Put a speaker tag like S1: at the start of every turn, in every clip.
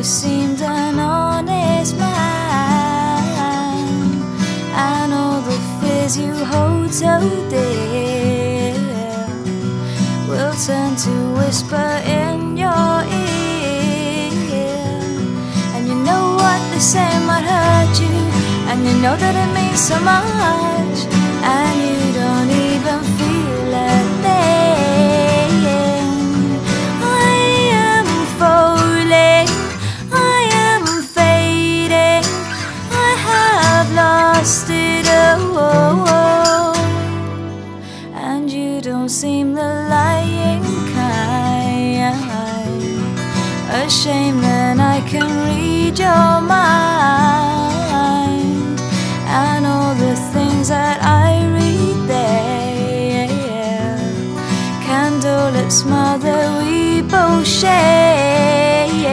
S1: seemed an honest man, and all the fears you hold so dear will turn to whisper in your ear. And you know what they say might hurt you, and you know that it means so much, and you don't even feel a thing. I am falling, I am fading, I have lost it all, and you don't seem the lying kind. Ashamed that I can read your mind, and all the things that I read there, candlelit smile that we both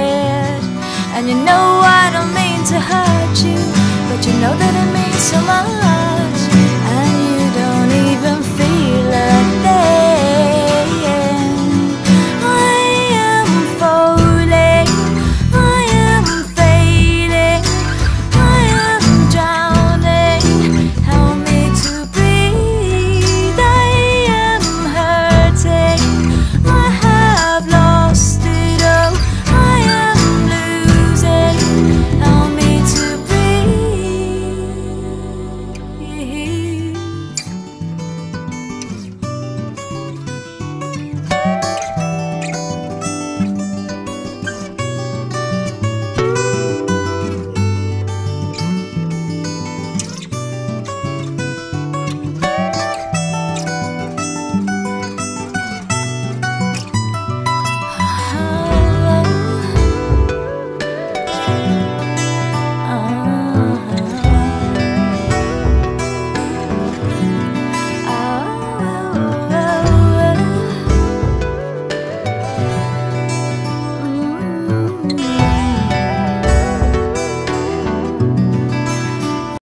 S1: shared. And you know I don't mean to hurt you, but you know that it means so much.